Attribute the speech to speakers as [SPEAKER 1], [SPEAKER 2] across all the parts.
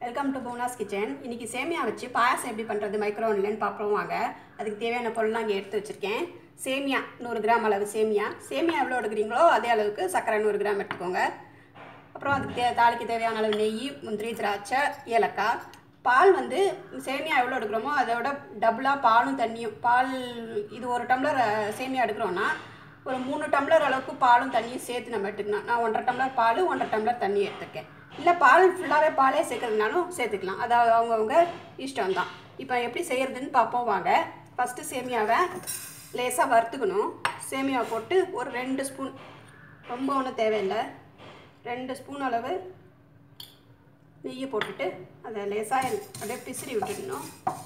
[SPEAKER 1] Welcome to போனாஸ் kitchen. இன்றைக்கி சேமியா வச்சு பாயாசம் எப்படி பண்ணுறது மைக்ரோவன்லன்னு பார்ப்போம் வாங்க. அதுக்கு தேவையான பொருள்லாம் இங்கே எடுத்து வச்சுருக்கேன். சேமியா 100 கிராம் அளவு சேமியா எவ்வளோ எடுக்கிறீங்களோ அதே அளவுக்கு சர்க்கரை 100 கிராம் எடுத்துக்கோங்க. அப்புறம் அதுக்கு தாளிக்கு தேவையான அளவு நெய், முந்திரி, திராட்சை, ஏலக்காய். பால் வந்து சேமியா எவ்வளோ எடுக்கிறோமோ அதோட டபுளாக பாலும் தண்ணியும். பால் இது 1 டம்ளர் சேமியா எடுக்கிறோன்னா ஒரு 3 டம்ளர் அளவுக்கு பாலும் தண்ணியும் சேர்த்து நம்ம எடுத்துக்கணும். நான் 1.5 டம்ளர் பால் 1.5 டம்ளர் தண்ணி எடுத்துருக்கேன். இல்லை பால் ஃபுல்லாகவே பாலே சேர்க்கறதுனாலும் சேர்த்துக்கலாம். அதாவது அவங்கவுங்க இஷ்டம் தான். இப்போ எப்படி செய்கிறதுன்னு பார்ப்போம் வாங்க. ஃபஸ்ட்டு சேமியாவை லேசாக வறுத்துக்கணும். சேமியாவை போட்டு ஒரு 2 ஸ்பூன், ரொம்ப ஒன்றும் தேவையில்லை, 2 ஸ்பூன் அளவு நெய்யை போட்டுட்டு அதை லேசாக அப்படியே பிசிறி விட்டுடணும்.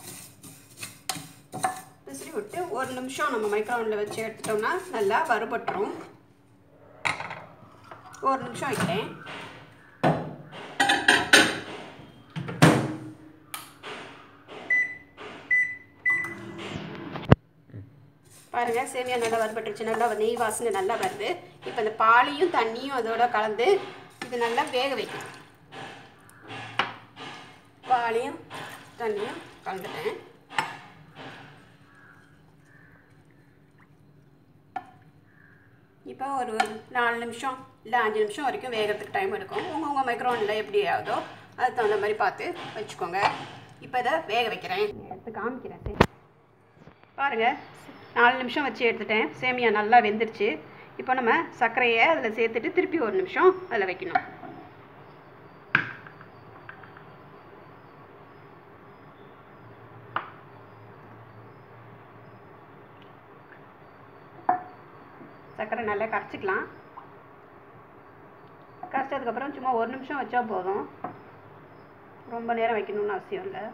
[SPEAKER 1] பிசிறி விட்டு 1 நிமிஷம் நம்ம மைக்ரோவனில் வச்சு எடுத்துட்டோம்னா நல்லா வறுபட்டுரும். 1 நிமிஷம் வைக்கிறேன். பாருங்கள், சேமியா நல்லா வறுபட்டுருச்சு. நல்லா நெய் வாசனை நல்லா வருது. இப்போ இந்த பாலையும் தண்ணியும் அதோட கலந்து இது நல்லா வேக வைக்கணும். பாலையும் தண்ணியும் கலந்துட்டேன். இப்போ ஒரு 4 நிமிஷம் இல்லை 5 நிமிஷம் வரைக்கும் வேகிறதுக்கு டைம் எடுக்கும். உங்கள் மைக்ரோவனில் எப்படி ஆகுதோ அதுக்கு தகுந்த மாதிரி பார்த்து வச்சுக்கோங்க. இப்போ இதை வேக வைக்கிறேன், எடுத்து காமிக்கிறேன். பாருங்கள், 4 நிமிஷம் வச்சு எடுத்துட்டேன். சேமியா நல்லா வெந்துருச்சு. இப்போ நம்ம சர்க்கரையை அதில் சேர்த்துட்டு திருப்பி 1 நிமிஷம் அதில் வைக்கணும். சர்க்கரை நல்லா கரைச்சிக்கலாம். கரைச்சதுக்கப்புறம் சும்மா 1 நிமிஷம் வச்சா போதும், ரொம்ப நேரம் வைக்கணும்னு அவசியம் இல்லை.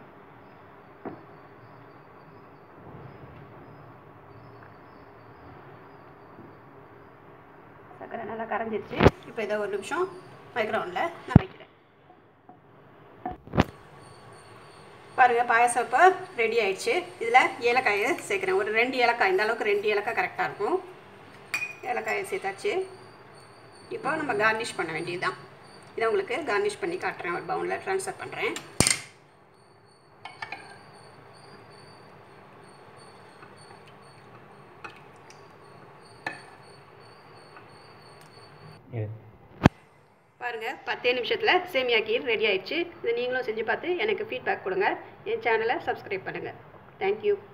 [SPEAKER 1] சர்க்கரை நல்லா கரைஞ்சிருச்சு. இப்போ இதை 1 நிமிஷம் மைக்ரோவனில் நான் வைக்கிறேன். பாருங்கள், பாயாசம் இப்போ ரெடி ஆயிடுச்சு. இதில் ஏலக்காயை சேர்க்குறேன். ஒரு 2 ஏலக்காய், இந்த அளவுக்கு 2 ஏலக்காய் கரெக்டாக இருக்கும். ஏலக்காயை சேர்த்தாச்சு. இப்போ நம்ம கார்னிஷ் பண்ண வேண்டியதுதான். இதை உங்களுக்கு கார்னிஷ் பண்ணி காட்டுறேன். ஒரு பவுலில் ட்ரான்ஸ்ஃபர் பண்ணுறேன். பாருங்கள், 10 நிமிஷத்தில் சேமியா கீர் ரெடி ஆயிடுச்சு. இதை நீங்களும் செஞ்சு பார்த்து எனக்கு ஃபீட்பேக் கொடுங்க. என் சேனலை சப்ஸ்கிரைப் பண்ணுங்கள். தேங்க்யூ.